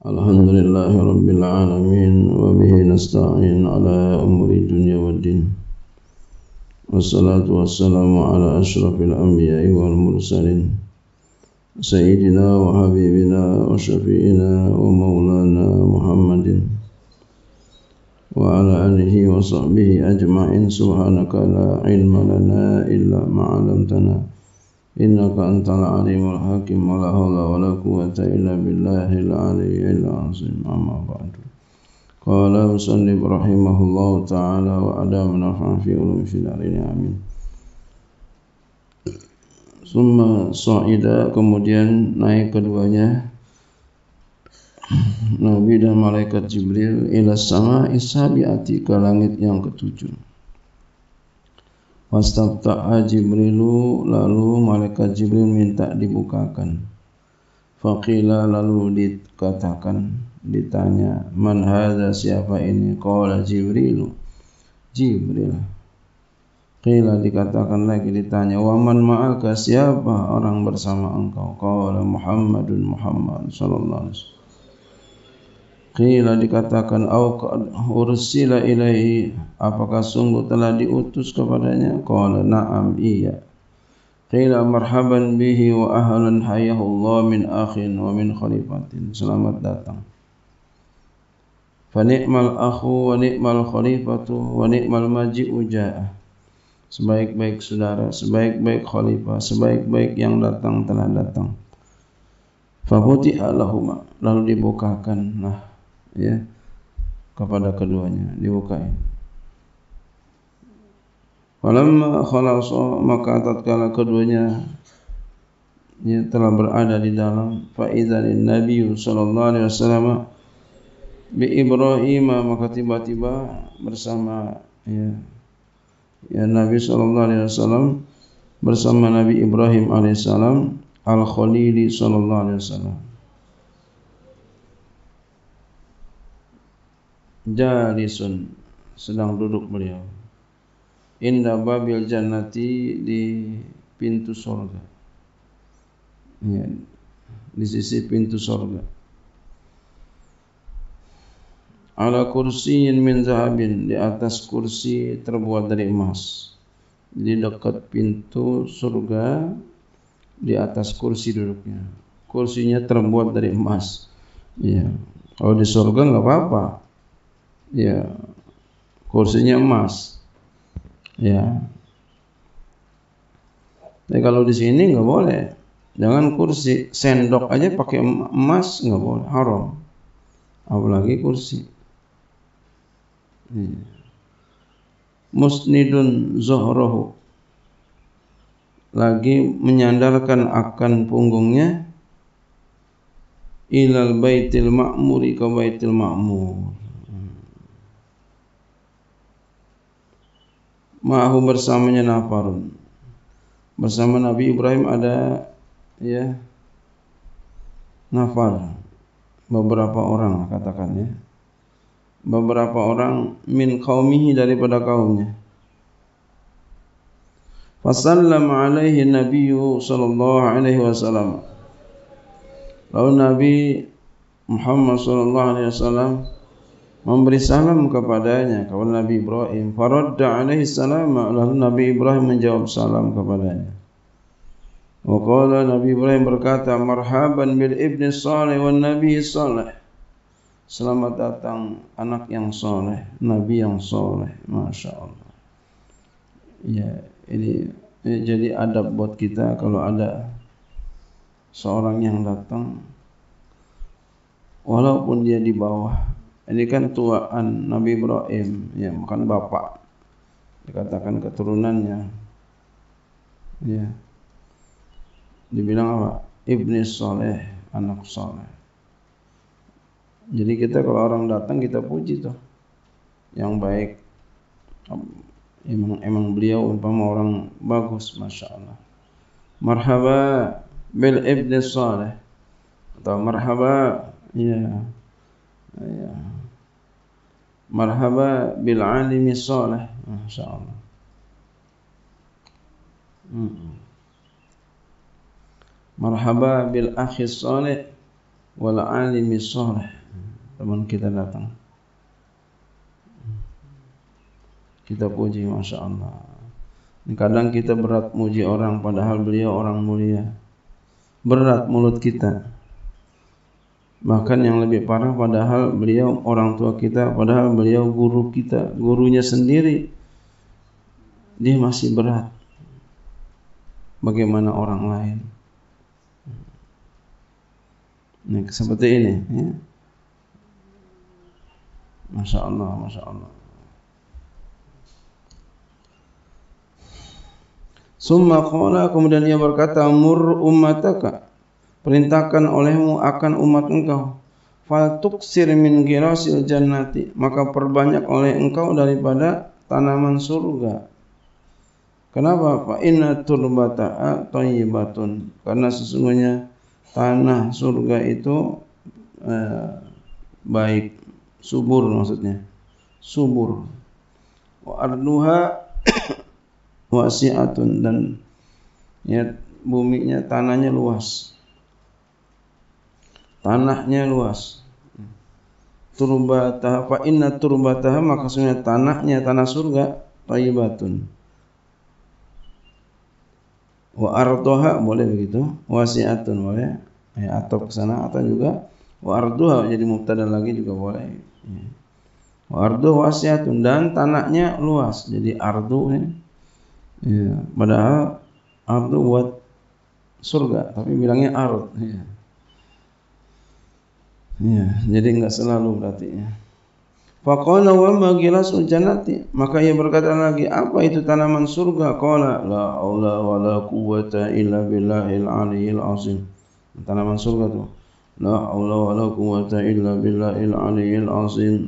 Alhamdulillahi Rabbil Alamin wa bihi nasta'in ala umuri dunya waddin. Wassalatu wassalamu ala ashrafil anbiya'i wal mursalin Sayyidina wa habibina wa syafi'ina wa maulana Muhammadin wa ala alihi wa sahbihi ajma'in. Subhanaka la ilma lana illa ma'alamtana innaka antal alimul hakim. Wa la hawla wa la quwwata illa billahil aliyyil azim. Amma ba'du. Qala musannif rahimahullahu ta'ala wa adam nafa'an fi ulumi fid darin amin. Summa sa'ida, kemudian naik keduanya Nabi dan malaikat Jibril ila sama'i sabi'ati, ke langit yang ketujuh. Fastabta'a Jibrilu, lalu malaikat Jibril minta dibukakan. Faqila, lalu dikatakan, ditanya, man hadza, siapa ini? Qala Jibrilu, Jibril. Qila, dikatakan lagi, ditanya, wa man ma'aka, siapa orang bersama engkau? Qala Muhammadun, Muhammad sallallahu alaihi wasallam. Qila, dikatakan, au qad ursila ilaihi, apakah sungguh telah diutus kepadanya? Qala na'am, iya. Qila marhaban bihi wa ahlan hayahullah min akhin wa min khalifatin, selamat datang. Fa ni'mal akhu wa ni'mal khalifatu wa ni'mal maji'u ja'a, sebaik-baik saudara, sebaik-baik khalifah, sebaik-baik yang datang telah datang. Fa futiha lahuma, lalu dibukakan kepada keduanya, dibukain. Falamma khalasa, maka tatkala keduanya telah berada di dalam, fa idzalin nabiyyu sallallahu alaihi wasallam bi Ibrahim, maka tiba-tiba bersama Nabi sallallahu alaihi wasallam bersama Nabi Ibrahim alaihissalam al-Khalili sallallahu alaihi wasallam. Jalisun, sedang duduk beliau. Inda babil jannati, di pintu surga. Di sisi pintu surga. Ala kursiyin min zahabin, di atas kursi terbuat dari emas. Di dekat pintu surga, di atas kursi duduknya. Kursinya terbuat dari emas. Kalau di surga enggak apa-apa. Kursinya emas. Tapi kalau di sini nggak boleh. Jangan kursi, sendok aja pakai emas nggak boleh, haram. Apalagi kursi. Musnidun zuhrahu, lagi menyandarkan akan punggungnya, ilal baitil ma'muri, ke baitil ma'mur. Ma'ahu, bersamanya nafarun, bersama Nabi Ibrahim ada nafar, beberapa orang, katakannya beberapa orang, min qaumihi, daripada kaumnya. Fasallama alaihi nabiyyu sallallahu alaihi wasallam, lalu Nabi Muhammad sallallahu alaihi wasallam memberi salam kepadanya, kepada Nabi Ibrahim. Faradda alaihi salam, lalu Nabi Ibrahim menjawab salam kepadanya. Wa qala, Nabi Ibrahim berkata, marhaban bil ibni salih wan nabi salih, selamat datang anak yang soleh, nabi yang soleh. Masya Allah. Ini jadi adab buat kita kalau ada seorang yang datang, walaupun dia di bawah. Ini kan tuaan Nabi Ibrahim, bukan bapak, dikatakan keturunannya. Dibilang apa? Ibni soleh, anak soleh. Jadi kita kalau orang datang, kita puji tuh, yang baik. Emang beliau umpama orang bagus, masya Allah. Marhaba bil ibni soleh, atau marhaba marhaba bil alimi soleh, masya Allah. Marhaba bil akhi soleh wal alimi soleh. teman kita datang. Kita puji, Masya Allah. Kadang kita berat muji orang padahal beliau orang mulia. Berat mulut kita. Bahkan yang lebih parah padahal beliau orang tua kita, padahal beliau guru kita, gurunya sendiri. Dia masih berat. Bagaimana orang lain? Nah, seperti ini, ya. Masya Allah, Masya Allah. Summa qala, kemudian ia berkata, mur ummataka, perintahkan olehmu akan umat engkau, fal tuksir min girasil jannati, maka perbanyak oleh engkau daripada tanaman surga. Kenapa? Fa inna turbata thayyibatun, karena sesungguhnya tanah surga itu baik, subur maksudnya, subur. Wa arduha wasi'atun, dan ya buminya, tanahnya luas. Tanahnya luas. Turbataha, fa inna turbataha, maka sesungguhnya tanahnya, tanah surga, thayyibatun. Wa arduha, boleh begitu. Wasi'atun boleh. Ya, atau ke sana, atau juga wa arduha jadi mubtada lagi juga boleh. Ya. Wa ardu wasi'atun, dan tanahnya luas. Jadi ardu ini. Ya, padahal ardu buat surga, tapi bilangnya ard. Ya. Ya, jadi enggak selalu berarti ya. Faqala wa ma gilasul jannati, maka ia berkata lagi, apa itu tanaman surga? Qala la haula wala quwwata illa billahil aliyil azim. Tanaman surga tuh, la haula wala quwwata illa billahil aliyil azim.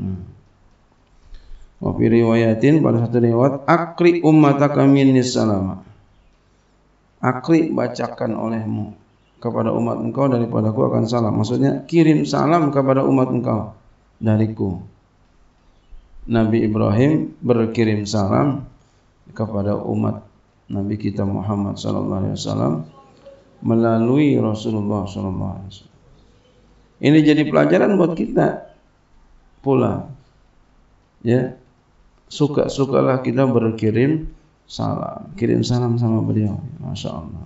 Wa fi riwayatin, pada satu riwayat, akri ummataka minnis salama, akri, bacakan olehmu kepada umat engkau daripadaku akan salam. Maksudnya kirim salam kepada umat engkau dariku. Nabi Ibrahim berkirim salam kepada umat Nabi kita Muhammad sallallahu alaihi wasallam melalui Rasulullah sallallahu alaihi wasallam. Ini jadi pelajaran buat kita pula. Ya. Suka-sukalah kita berkirim salam, kirim salam sama beliau. Masya Allah.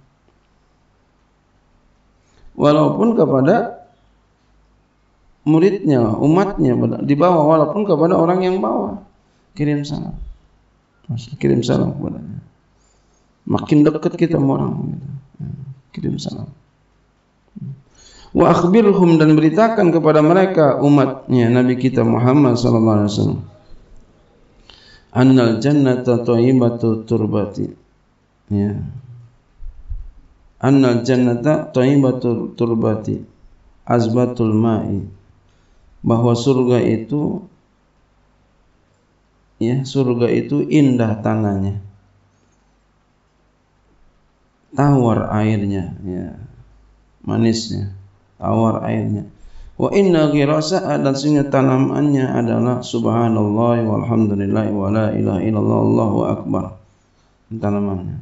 Walaupun kepada muridnya, umatnya di bawah, walaupun kepada orang yang bawah, kirim salam. Kirim salam kepadanya. Makin dekat kita sama orang, kirim salam. Wa akhbirhum, dan beritakan kepada mereka umatnya Nabi kita Muhammad sallallahu alaihi wasallam, annal jannata thayyibatu turbati. Ya. Annal jannata thayyibatu turbati azbatul ma'i, bahwa surga itu, ya, surga itu indah tanahnya, tawar airnya, ya, manisnya, tawar airnya. Wa inna ghirasa'a, dan sesungguhnya tanamannya adalah subhanallah walhamdulillah wa la ilaha illallah Allahu akbar. Tanamannya.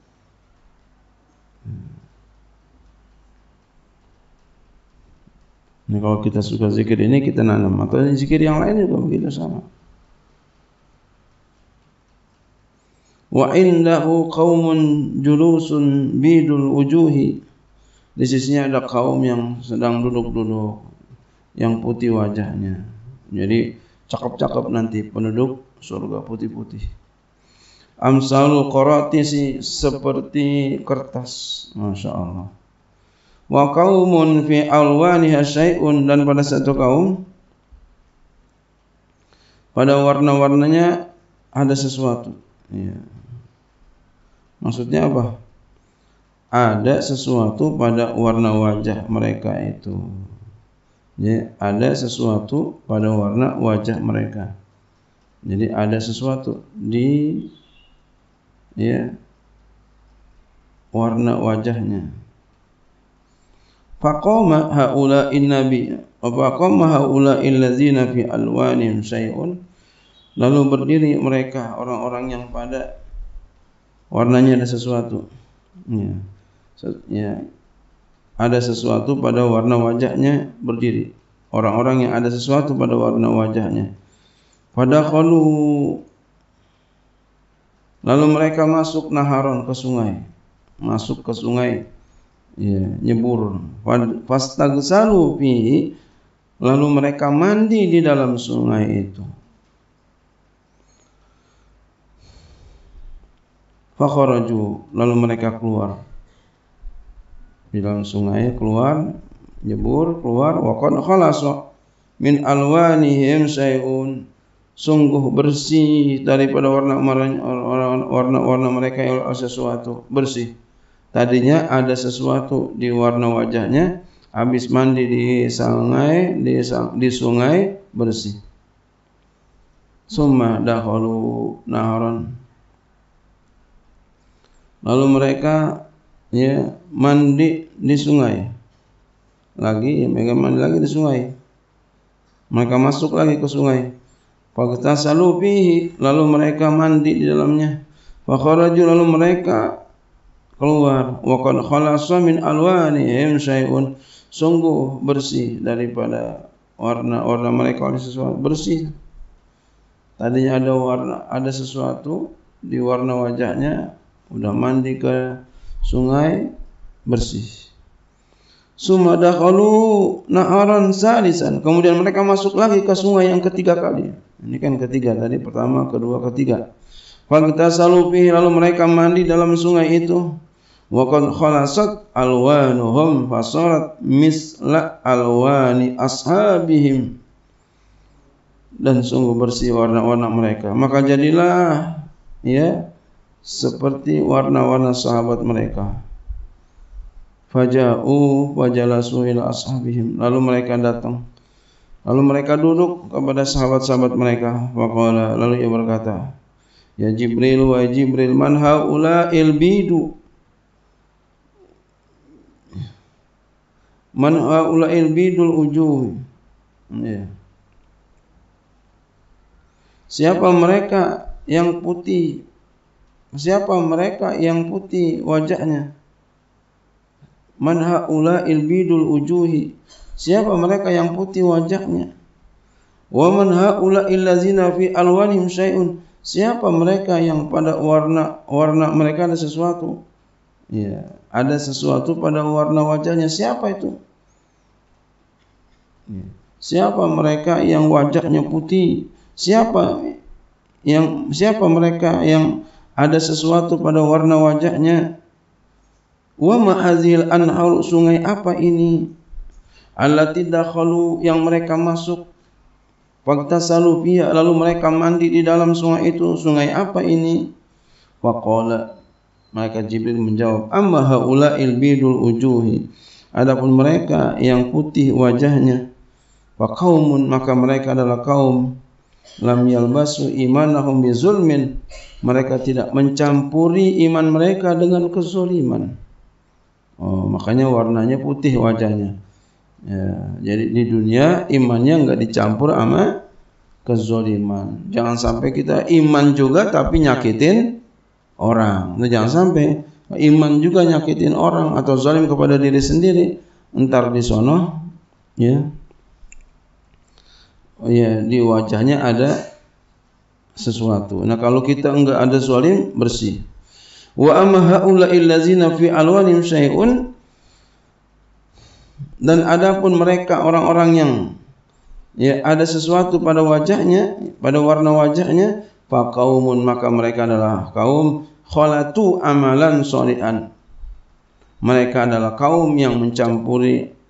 Ini kalau kita suka zikir ini kita nanam, atau zikir yang lain juga begitu sama. Wa indahu qaumun julusun bidul wujuhi, di sisinya ada kaum yang sedang duduk-duduk, yang putih wajahnya. Jadi cakep-cakep nanti penduduk surga, putih-putih. Amsalul qaratisi, seperti kertas. Masya Allah. Wa qaumun fi alwaniha syai'un, dan pada satu kaum pada warna-warnanya ada sesuatu. Ya. Maksudnya apa? Ada sesuatu pada warna wajah mereka itu. Ya, ada sesuatu pada warna wajah mereka. Jadi ada sesuatu di, ya, warna wajahnya. Faqama haula'in nabi, wa faqama haula'il ladzina fi alwanihim syai'un, lalu berdiri mereka, orang-orang yang pada warnanya ada sesuatu. Ya. Ya. Ada sesuatu pada warna wajahnya berdiri. orang-orang yang ada sesuatu pada warna wajahnya. Fadakhalu, lalu mereka masuk naharon, ke sungai, masuk ke sungai, ya, nyebur. Fastagsalu fihi, lalu mereka mandi di dalam sungai itu. Fakharaju, lalu mereka keluar di dalam sungai, keluar, nyebur, keluar. Wa qad khalasa min alwanihim syai'un, sungguh bersih daripada warna mereka yang sesuatu, bersih. Tadinya ada sesuatu di warna wajahnya, habis mandi di sungai bersih. Summa dakhalu naharan, lalu mereka mandi di sungai lagi, mereka mandi lagi di sungai. Mereka masuk lagi ke sungai. Fagtasalu fihi, lalu mereka mandi di dalamnya. Fakharaju, lalu mereka keluar. Wa qad khalasa min alwanihim syai'un, sungguh bersih daripada warna mereka oleh sesuatu, bersih. Tadinya ada sesuatu di warna wajahnya, udah mandi ke sungai, bersih. Summa dakhalu naharan salisan, kemudian mereka masuk lagi ke sungai yang ketiga kali. Ini kan ketiga tadi, pertama, kedua, ketiga. Fagtasalu fihi, lalu mereka mandi dalam sungai itu. Wa qad khalasat alwanuhum fasarat misla alwani ashabihim, dan sungguh bersih warna-warna mereka, maka jadilah seperti warna-warna sahabat mereka. Faja'u wajalasu ila ashabihim, lalu mereka datang, lalu mereka duduk kepada sahabat-sahabat mereka. Waqala, lalu ia berkata, ya Jibril, wa Jibril, man haula'il bidu, man haula'il bidul ujuh, siapa mereka yang putih, siapa mereka yang putih wajahnya. Man haula'il bidul ujuhi, siapa mereka yang putih wajahnya. Wa man haula'il ladzina fi alwanihim syai'un, siapa mereka yang pada warna mereka ada sesuatu. Ya, ada sesuatu pada warna wajahnya, siapa itu? Siapa mereka yang wajahnya putih? Siapa mereka yang ada sesuatu pada warna wajahnya? Wa ma'azil anhar, sungai apa ini? Allati dakhalu, yang mereka masuk. Fagtasalu fiha, lalu mereka mandi di dalam sungai itu. Sungai apa ini? Faqala, maka Jibril menjawab, amma haula'il bidul ujuhi, adapun mereka yang putih wajahnya. Wa qaumun, maka mereka adalah kaum lam yalbasu imanahum bizulmin, mereka tidak mencampuri iman mereka dengan kezaliman. Makanya warnanya putih wajahnya. Ya, jadi di dunia imannya enggak dicampur sama kezaliman. Jangan sampai kita iman juga tapi nyakitin orang. Nah, jangan sampai iman juga nyakitin orang atau zalim kepada diri sendiri. Entar di sono di wajahnya ada sesuatu. Nah, kalau kita enggak ada zalim, bersih. Wa amma haula'il ladzina fi alwanihim syai'un, dan adapun mereka orang-orang yang ada sesuatu pada wajahnya, pada warna wajahnya, fa qaumun, maka mereka adalah kaum khalatu amalan sholihan, mereka adalah kaum yang mencampur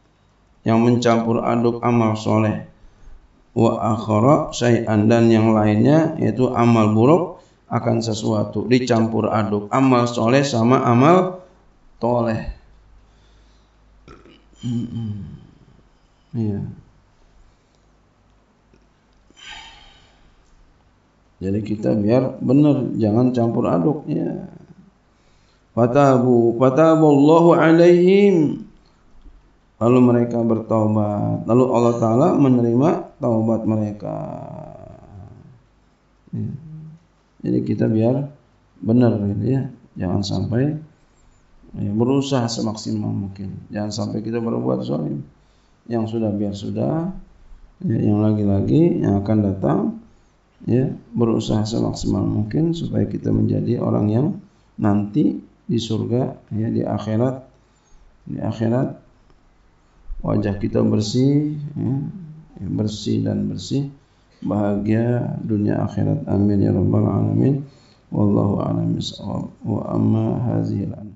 aduk amal soleh, wa akhara syai'an, dan yang lainnya yaitu amal buruk akan sesuatu, dicampur aduk amal soleh sama amal toleh. Jadi kita biar benar, jangan campur aduk. Fataballahu alaihim, lalu mereka bertaubat, lalu Allah Ta'ala menerima taubat mereka. Jadi kita biar benar jangan sampai berusaha semaksimal mungkin, jangan sampai kita berbuat zalim. Yang sudah biar sudah, ya, yang lagi-lagi yang akan datang, ya, berusaha semaksimal mungkin supaya kita menjadi orang yang nanti di surga, ya, di akhirat wajah kita bersih, ya, bersih dan bersih, bahagia dunia akhirat. Amin ya rabbal alamin. Wallahu a'lam bishawab. Wa amma hadhil